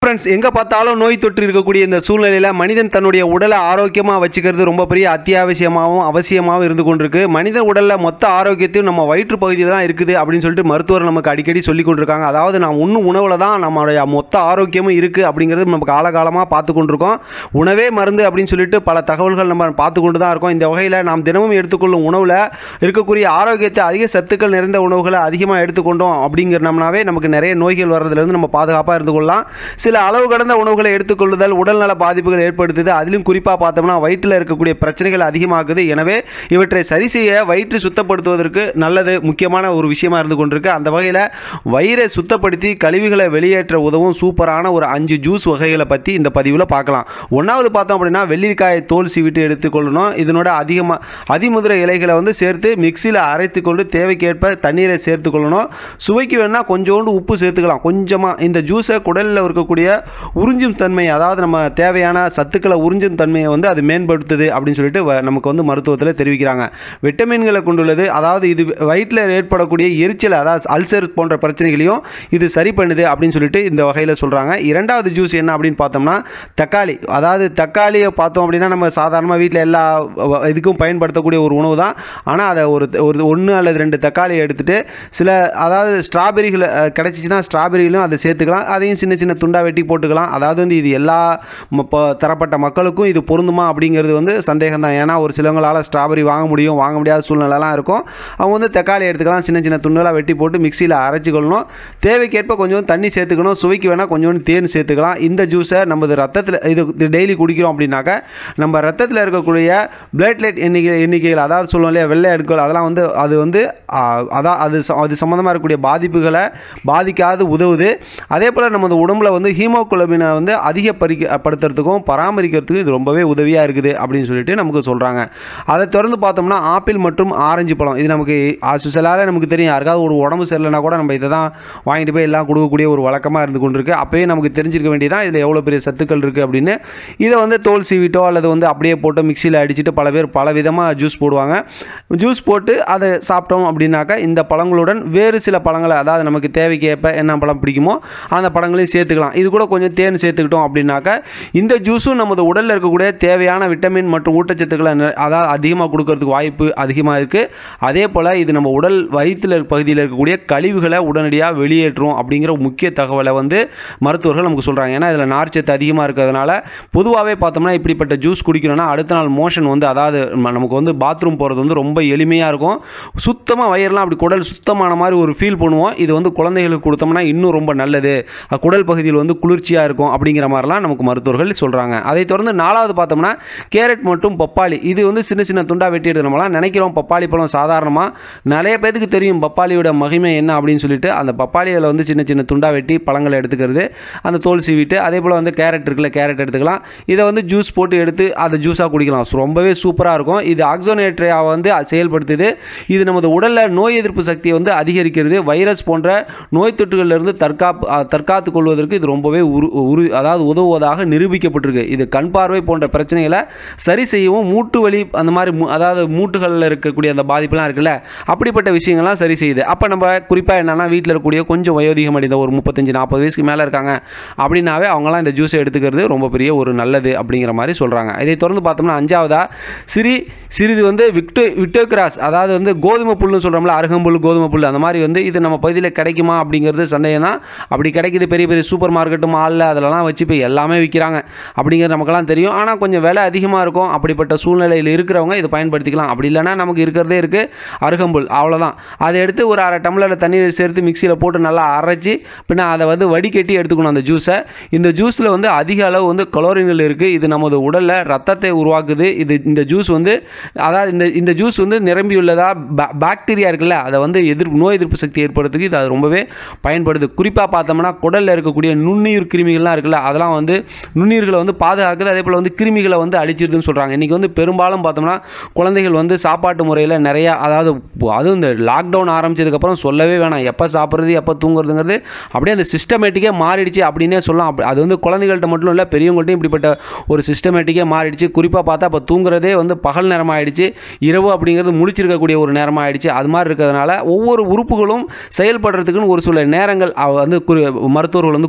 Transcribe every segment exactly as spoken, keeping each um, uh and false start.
Friends, எங்கே பார்த்தாலும் நோய் தொற்று இருக்கக்கூடிய இந்த சூழ்நிலையில் மனிதன் தன்னுடைய உடலை ஆரோக்கியமாக வச்சுக்கிறது ரொம்ப பெரிய அத்தியாவசியமாகவும் அவசியமாகவும் இருந்து கொண்டிருக்கு. மனித உடலில் மொத்த ஆரோக்கியத்தையும் நம்ம வயிற்று பகுதியில் தான் இருக்குது அப்படின்னு சொல்லிட்டு மருத்துவர் நமக்கு அடிக்கடி சொல்லி கொண்டிருக்காங்க. அதாவது நாம் உண்ணும் உணவில் தான் நம்மளுடைய மொத்த ஆரோக்கியமும் இருக்குது அப்படிங்கிறது நம்ம காலகாலமாக பார்த்து கொண்டிருக்கோம். உணவே மருந்து அப்படின்னு சொல்லிட்டு பல தகவல்கள் நம்ம பார்த்து கொண்டு தான் இருக்கோம். இந்த வகையில் நாம் தினமும் எடுத்துக்கொள்ளும் உணவில் இருக்கக்கூடிய ஆரோக்கியத்தை அதிக சத்துக்கள் நிறைந்த உணவுகளை அதிகமாக எடுத்துக்கொண்டோம் அப்படிங்கிறனம்னாவே நமக்கு நிறைய நோய்கள் வர்றதுலேருந்து நம்ம பாதுகாப்பாக இருந்து கொள்ளலாம். சில அளவு கடந்த உணவுகளை எடுத்துக்கொள்ளுதல் உடல்நல பாதிப்புகள் ஏற்படுத்துது. அதிலும் குறிப்பாக பார்த்தோம்னா வயிற்றில் இருக்கக்கூடிய பிரச்சனைகள் அதிகமாகுது. எனவே இவற்றை சரி செய்ய வயிற்று சுத்தப்படுத்துவதற்கு நல்லது முக்கியமான ஒரு விஷயமா இருந்து கொண்டிருக்கு. அந்த வகையில் வயிறை சுத்தப்படுத்தி கழிவுகளை வெளியேற்ற உதவும் சூப்பரான ஒரு அஞ்சு ஜூஸ் வகைகளை பற்றி இந்த பதிவில் பார்க்கலாம். ஒன்றாவது பார்த்தோம் அப்படின்னா வெள்ளரிக்காயை தோல் சீவிட்டு எடுத்துக்கொள்ளணும். இதனோட அதிகமாக அதிமுதிரை இலைகளை வந்து சேர்த்து மிக்சியில் அரைத்து கொண்டு தேவைக்கேற்ப தண்ணீரை சேர்த்து கொள்ளணும். சுவைக்கு வேணால் கொஞ்சோண்டு உப்பு சேர்த்துக்கலாம். கொஞ்சமாக இந்த ஜூஸை குடலில் இருக்கக்கூடிய உறிஞ்சும் தன்மை, அதாவது நம்ம தேவையான சத்துக்களை உறிஞ்சும் தன்மையை வந்து அது மேம்படுத்துது அப்படின்னு சொல்லிட்டு நமக்கு வந்து மருத்துவத்தில் தெரிவிக்கிறாங்க. விட்டமின்களை கொண்டுள்ளது. அதாவது இது வயிற்றில் ஏற்படக்கூடிய எரிச்சல், அதாவது அல்சர் போன்ற பிரச்சனைகளையும் இது சரி பண்ணுது அப்படின்னு சொல்லிட்டு இந்த வகையில் சொல்கிறாங்க. இரண்டாவது ஜூஸ் என்ன அப்படின்னு பார்த்தோம்னா தக்காளி. அதாவது தக்காளியை பார்த்தோம் அப்படின்னா நம்ம சாதாரணமாக வீட்டில் எல்லா இதுக்கும் பயன்படுத்தக்கூடிய ஒரு உணவு தான். ஆனால் அதை ஒரு ஒரு ஒன்று அல்லது ரெண்டு தக்காளியை எடுத்துகிட்டு சில அதாவது ஸ்ட்ராபெரிகளை கிடச்சிச்சின்னா ஸ்ட்ராபெரியிலும் அதை சேர்த்துக்கலாம். அதையும் சின்ன சின்ன துண்டா வெட்டி போட்டுக்கலாம். அதாவது வந்து இது எல்லா தரப்பட்ட மக்களுக்கும் இது பொருந்துமா அப்படிங்கிறது வந்து சந்தேகம் தான். ஏன்னா ஒரு சிலவங்களால் ஸ்ட்ராபெரி வாங்க முடியும், வாங்க முடியாத சூழ்நிலைலாம் இருக்கும். அவங்க வந்து தக்காளி எடுத்துக்கலாம், சின்ன சின்ன துண்டுகளாக வெட்டி போட்டு மிக்சியில் அரைச்சிக்கொள்ளணும். தேவைக்கேற்ப கொஞ்சம் தண்ணி சேர்த்துக்கணும். சுவைக்கு வேணால் கொஞ்சோண்டு தேன் சேர்த்துக்கலாம். இந்த ஜூஸை நம்ம ரத்தத்தில் இது டெய்லி குடிக்கிறோம் அப்படின்னாக்க நம்ம ரத்தத்தில் இருக்கக்கூடிய பிளேட்லெட் எண்ணிக்கை எண்ணிக்கைகள் அதாவது சொல்லுவோம் இல்லையா வெள்ளை அடுக்கள், அதெல்லாம் வந்து அது வந்து அதான் அது அது சம்மந்தமாக இருக்கக்கூடிய பாதிப்புகளை பாதிக்காது உதவுது. அதே போல் நமது உடம்புல வந்து ஹீமோகுளோபினை வந்து அதிகப்படுத்துறதுக்கும் பராமரிக்கிறதுக்கும் இது ரொம்பவே உதவியாக இருக்குது அப்படின்னு சொல்லிட்டு நமக்கு சொல்கிறாங்க. அதை தொடர்ந்து பார்த்தோம்னா ஆப்பிள் மற்றும் ஆரஞ்சு பழம். இது நமக்கு ஆசுசலாக நமக்கு தெரியும். யாருக்காவது ஒரு உடம்பு சரியில்லைனா கூட நம்ம இதை தான் வாங்கிட்டு போய் எல்லாம் கொடுக்கக்கூடிய ஒரு வழக்கமாக இருந்து கொண்டிருக்கு. அப்போயே நமக்கு தெரிஞ்சிருக்க வேண்டியதான் இதில் எவ்வளோ பெரிய சத்துக்கள் இருக்குது அப்படின்னு. இதை வந்து தோல் சீவிட்டோ அல்லது வந்து அப்படியே போட்டு மிக்சியில் அடிச்சுட்டு பல பேர் பல விதமாக ஜூஸ் போடுவாங்க. ஜூஸ் போட்டு அதை சாப்பிட்டோம் அப்படின்னாக்கா இந்த பழங்களுடன் வேறு சில பழங்களை, அதாவது நமக்கு தேவைக்கேற்ப என்ன பழம் பிடிக்குமோ அந்த பழங்களையும் சேர்த்துக்கலாம். இது கூட கொஞ்சம் தேன் சேர்த்துக்கிட்டோம் அப்படின்னாக்கா இந்த ஜூஸும் நமது உடலில் இருக்கக்கூடிய தேவையான விட்டமின் மற்றும் ஊட்டச்சத்துக்களை அதாவது அதிகமாக கொடுக்கறதுக்கு வாய்ப்பு அதிகமாக இருக்குது. அதே போல் இது நம்ம உடல் வயிற்றில் பகுதியில் இருக்கக்கூடிய கழிவுகளை உடனடியாக வெளியேற்றும் அப்படிங்கிற முக்கிய தகவலை வந்து மருத்துவர்கள் நமக்கு சொல்கிறாங்க. ஏன்னா இதில் நார்ச்சத்து அதிகமாக இருக்கிறதுனால பொதுவாகவே பார்த்தோம்னா இப்படிப்பட்ட ஜூஸ் குடிக்கணும்னா அடுத்த நாள் மோஷன் வந்து அதாவது நமக்கு வந்து பாத்ரூம் போகிறது வந்து ரொம்ப எளிமையாக இருக்கும். சுத்தமாக வயிறெல்லாம் அப்படி குடல் சுத்தமான மாதிரி ஒரு ஃபீல் பண்ணுவோம். இது வந்து குழந்தைகளுக்கு கொடுத்தோம்னா இன்னும் ரொம்ப நல்லது, குடல் பகுதியில் வந்து குளிர்ச்சியாக இருக்கும் அப்படிங்கிற மாதிரிலாம் நமக்கு மருத்துவர்கள் சொல்கிறாங்க. அதை தொடர்ந்து நாலாவது பார்த்தோம்னா கேரட் மற்றும் பப்பாளி. இது வந்து சின்ன சின்ன துண்டாக வெட்டி எடுத்து நம்மளாம் நினைக்கிறோம் பப்பாளி பழம் சாதாரணமாக. நிறைய பேருக்கு தெரியும் பப்பாளியோட மகிமை என்ன அப்படின்னு சொல்லிட்டு அந்த பப்பாளியில் வந்து சின்ன சின்ன துண்டாக வெட்டி பழங்களை எடுத்துக்கிறது, அந்த தோல் சீவிட்டு. அதே போல் வந்து கேரட் இருக்குல்ல, கேரட் எடுத்துக்கலாம். இதை வந்து ஜூஸ் போட்டு எடுத்து அதை ஜூஸாக குடிக்கலாம். ரொம்பவே சூப்பராக இருக்கும். இது ஆக்சோனேட்ரியா வந்து செயல்படுத்துது. இது நமது உடலில் நோய் எதிர்ப்பு சக்தியை வந்து அதிகரிக்கிறது. வைரஸ் போன்ற நோய் தொற்றுகளிலிருந்து தற்காப்பு தற்காத்து கொள்வதற்கு இது ரொம்பவே உரு உரு அதாவது உதவுவதாக நிரூபிக்கப்பட்டிருக்கு. இது கண் பார்வை போன்ற பிரச்சனைகளை சரி செய்யவும், மூட்டு வலி அந்த மாதிரி அதாவது மூட்டுகளில் இருக்கக்கூடிய அந்த பாதிப்புலாம் இருக்குல்ல, அப்படிப்பட்ட விஷயங்கள்லாம் சரி செய்யுது. அப்போ நம்ம குறிப்பாக என்னென்னா வீட்டில் இருக்கக்கூடிய கொஞ்சம் வயோதிகம் அடைந்த ஒரு முப்பத்தஞ்சு நாற்பது வயசுக்கு மேலே இருக்காங்க அப்படின்னாவே அவங்களாம் இந்த ஜூஸை எடுத்துக்கிறது ரொம்ப பெரிய ஒரு நல்லது அப்படிங்கிற மாதிரி சொல்கிறாங்க. இதை தொடர்ந்து பார்த்தோம்னா அஞ்சாவதா சிறி சிறிது வந்து விக்டோ விட்டோகிராஸ், அதாவது வந்து கோதுமை புல்லுன்னு சொல்கிறோம்ல, அருகம்புல் கோதுமை புல், அந்த மாதிரி வந்து இது நம்ம பகுதியில் கிடைக்குமா அப்படிங்கிறது சந்தேகம் தான். அப்படி கிடைக்குது. பெரிய பெரிய சூப்பர் மார்க்கெட்டு மாலில் அதிலலாம் வச்சு இப்போ எல்லாமே விற்கிறாங்க அப்படிங்கிறது நமக்கெல்லாம் தெரியும். ஆனால் கொஞ்சம் விலை அதிகமாக இருக்கும். அப்படிப்பட்ட சூழ்நிலையில் இருக்கிறவங்க இதை பயன்படுத்திக்கலாம். அப்படி இல்லைனா நமக்கு இருக்கிறதே இருக்குது அருகம்புல், அவ்வளோதான். அதை எடுத்து ஒரு அரை டம்ளரில் தண்ணீர் சேர்த்து மிக்சியில் போட்டு நல்லா அரைச்சி பின்ன அதை வந்து வடிகட்டி எடுத்துக்கணும் அந்த ஜூஸை. இந்த ஜூஸில் வந்து அதிக அளவு வந்து கலோரின்கள் இருக்குது. இது நமது உடலில் ரத்தத்தை உருவாக்குது. இது இந்த ஜூஸ் வந்து அதாவது இந்த இந்த ஜூஸ் வந்து நிரம்பியுள்ளதா பாக்டீரியா இருக்குல்ல, அதை வந்து எதிர்ப்பு நோய் எதிர்ப்பு சக்தி ஏற்படுறதுக்கு இது அது ரொம்பவே பயன்படுது. குறிப்பாக பார்த்தோம்னா குடலில் இருக்கக்கூடிய நுண்ணுயிர் கிருமிகள்லாம் இருக்குல்ல, அதெல்லாம் வந்து நுண்ணுயிர்களை வந்து பாதுகாக்குது. அதே போல் வந்து கிருமிகளை வந்து அழிச்சிருதுன்னு சொல்கிறாங்க. இன்றைக்கி வந்து பெரும்பாலும் பார்த்தோம்னா குழந்தைகள் வந்து சாப்பாட்டு முறையில் நிறையா, அதாவது அதுவும் இந்த லாக்டவுன் ஆரம்பித்ததுக்கப்புறம் சொல்லவே வேணாம், எப்போ சாப்பிட்றது எப்போ தூங்குறதுங்கிறது அப்படியே அந்த சிஸ்டமேட்டிக்கே மாறிடுச்சு அப்படின்னே சொல்லலாம். அப்படி அது வந்து குழந்தைகள்கிட்ட மட்டும் இல்லை, பெரியவங்கள்ட்டையும் இப்படிப்பட்ட ஒரு சிஸ்டமேட்டிக்கே மாறிடுச்சு. குறிப்பாக பார்த்தா இப்போ தூங்குறதே வந்து பகல் நேரமாக ஆகிடுச்சு, இரவு அப்படிங்கிறது முழிச்சிருக்கக்கூடிய ஒரு நேரமாக ஆகிடுச்சு. அது மாதிரி இருக்கிறதுனால ஒவ்வொரு உறுப்புகளும் செயல்படுறதுக்குன்னு ஒரு சில நேரங்கள் வந்து குறி மருத்துவர்கள் வந்து குறிப்பிடுறாங்க.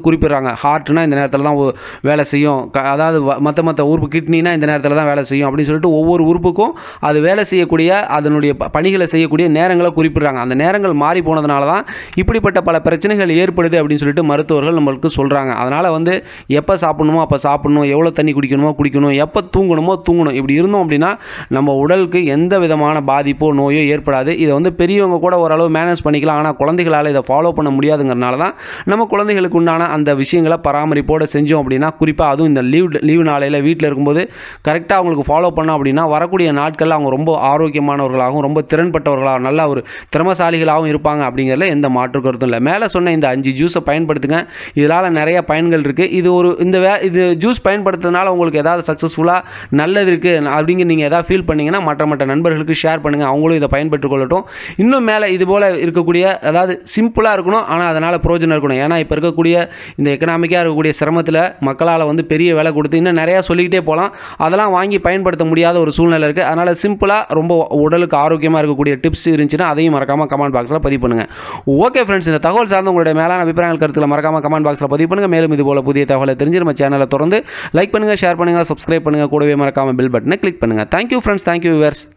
குறிப்பிடுறாங்க. ஹார்ட்னா இந்த நேரத்தில் தான் வேலை செய்யும், அதாவது மற்ற மற்ற உறுப்பு கிட்னினா இந்த நேரத்தில் தான் வேலை செய்யும் அப்படின்னு சொல்லிட்டு ஒவ்வொரு உறுப்புக்கும் அது வேலை செய்யக்கூடிய அதனுடைய பணிகளை செய்யக்கூடிய நேரங்களை குறிப்பிடுறாங்க. அந்த நேரங்கள் மாறி போனதுனால தான் இப்படிப்பட்ட பல பிரச்சனைகள் ஏற்படுது அப்படின்னு சொல்லிட்டு மருத்துவர்கள் நம்மளுக்கு சொல்கிறாங்க. அதனால் வந்து எப்போ சாப்பிடணுமோ அப்போ சாப்பிடணும், எவ்வளோ தண்ணி குடிக்கணுமோ குடிக்கணும், எப்போ தூங்கணுமோ தூங்கணும். இப்படி இருந்தோம் அப்படின்னா நம்ம உடலுக்கு எந்த விதமான பாதிப்போ நோயோ ஏற்படாது. இதை வந்து பெரியவங்க கூட ஓரளவு மேனேஜ் பண்ணிக்கலாம். ஆனால் குழந்தைகளால் இதை ஃபாலோ பண்ண முடியாதுங்கிறனால தான் நம்ம குழந்தைகளுக்கு உண்டான அந்த விஷயங்களை பராமரிப்போடு செஞ்சோம் அப்படின்னா, குறிப்பாக அதுவும் இந்த லீவ் லீவ் நாளையில் வீட்டில் இருக்கும்போது கரெக்டாக அவங்களுக்கு ஃபாலோ பண்ணோம் அப்படின்னா வரக்கூடிய நாட்களில் அவங்க ரொம்ப ஆரோக்கியமானவர்களாகவும் ரொம்ப திறன்பட்டவர்களாகவும் நல்ல ஒரு திறமசாலிகளாகவும் இருப்பாங்க அப்படிங்கிறதுல எந்த மாற்று கருத்தும் இல்லை. மேலே சொன்ன இந்த அஞ்சு ஜூஸை பயன்படுத்துங்க. இதனால் நிறைய பயன்கள் இருக்குது. இது ஒரு இந்த வே இது ஜூஸ் பயன்படுத்துறதுனால உங்களுக்கு ஏதாவது சக்ஸஸ்ஃபுல்லாக நல்லது இருக்குது அப்படிங்கிற நீங்கள் எதாவது ஃபீல் பண்ணிங்கன்னா மற்ற மற்ற நண்பர்களுக்கு ஷேர் பண்ணுங்கள், அவங்களும் இதை பயன்பெற்றுக் கொள்ளட்டும். இன்னும் மேலே இது போல் இருக்கக்கூடிய, அதாவது சிம்பிளாக இருக்கணும் ஆனால் அதனால் பிரயோஜனம் இருக்கணும். ஏன்னா இப்போ இருக்கக்கூடிய இந்த எக்கனாமிக்காக இருக்கக்கூடிய சிரமத்தில் மக்களால் வந்து பெரிய விலை கொடுத்து இன்னும் நிறையா சொல்லிக்கிட்டே போகலாம். அதெல்லாம் வாங்கி பயன்படுத்த முடியாத ஒரு சூழ்நிலை இருக்குது. அதனால் சிம்பிளாக ரொம்ப உடலுக்கு ஆரோக்கியமாக இருக்கக்கூடிய டிப்ஸ் இருந்துச்சுன்னா அதையும் மறக்காமல் கமெண்ட் பாக்ஸில் பதிவு பண்ணுங்கள். ஓகே ஃப்ரெண்ட்ஸ், இந்த தகவல் சார்ந்த உங்களுடைய மேலான அபிப்பிராயங்கள் கருத்துக்களை மறக்காமல் கமெண்ட் பாக்ஸில் பதிவு பண்ணுங்கள். மேலும் இது போல் புதிய தகவலை தெரிஞ்சு நம்ம சேனலை தொடர்ந்து லைக் பண்ணுங்கள், ஷேர் பண்ணுங்கள், சப்ஸ்கிரைப் பண்ணுங்கள், கூடவே மறக்காமல் பெல் பட்டனை கிளிக் பண்ணுங்கள். Thank you friends, thank you viewers.